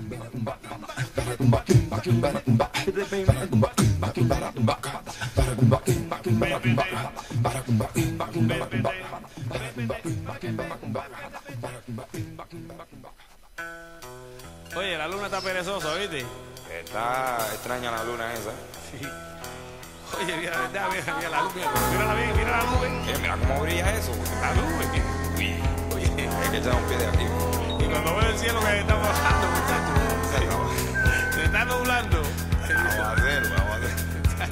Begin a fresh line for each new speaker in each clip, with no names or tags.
Oye, la luna está perezosa, ¿viste?
Está extraña la luna esa.
Sí. Oye, mira, mira, mira la luz, mírala bien, mira la nube.
Mira cómo brilla eso.
La nube. Oye,
Hay que echar un pie de aquí.
y cuando veo el cielo que está bajando, muchachos, se está nublando.
Vamos a hacerlo, vamos a hacerlo.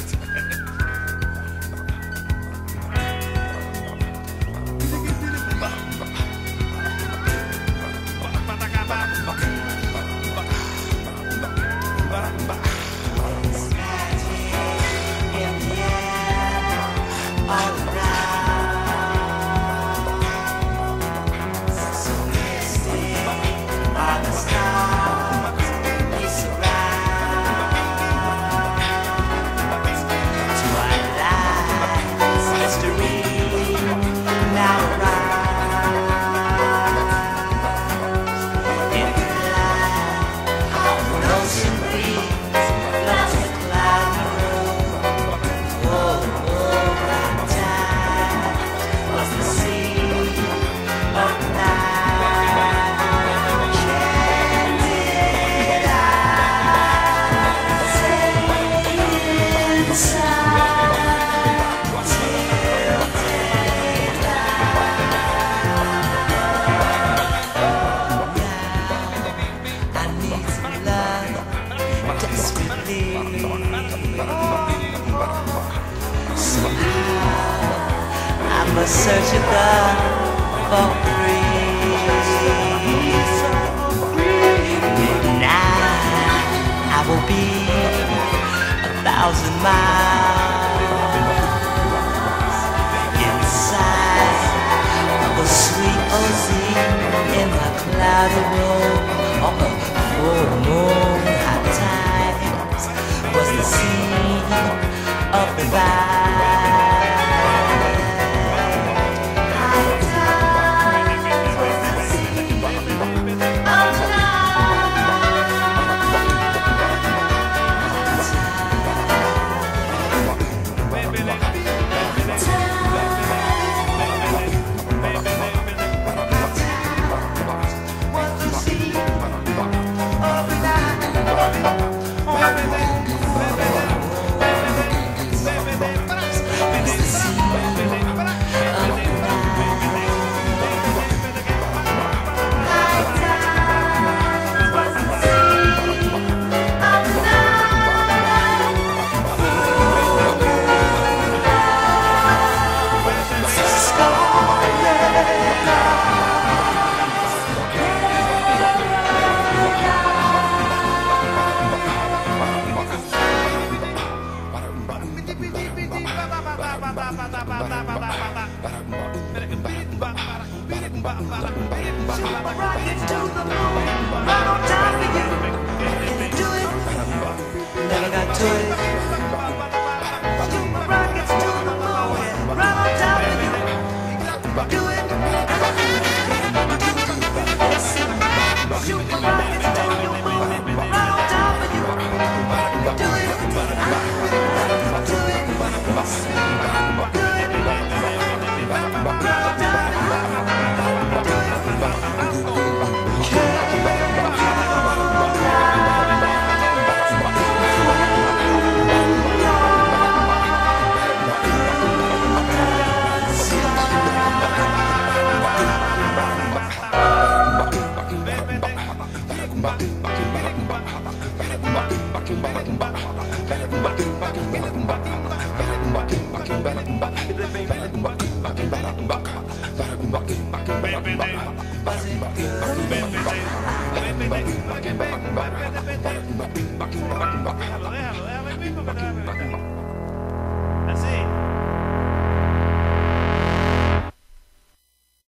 I'm a searching for midnight. I will be 1,000 miles inside of a sweet ozine in my cloudy room on a full moon. High times was the scene of the vibe. Never got to it. Shoot my rockets to the moon, right on top of you. Do it. Shoot my rockets to the moon, right on top of you. Do it. Do it.
Déjalo, déjalo, déjalo,